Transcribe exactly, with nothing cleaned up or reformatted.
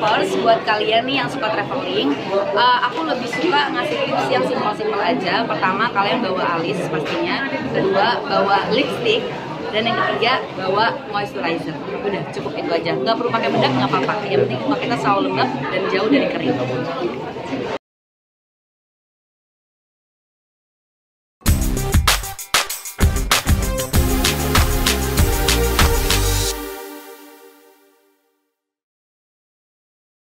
travelers, buat kalian nih yang suka traveling, uh, aku lebih suka ngasih tips yang simpel-simpel aja. Pertama, kalian bawa alis pastinya. Kedua, bawa lipstick. Dan yang ketiga, bawa moisturizer. Udah, cukup itu aja. Nggak perlu pakai bedak, nggak apa-apa. Yang penting muka kita selalu lembab dan jauh dari kering.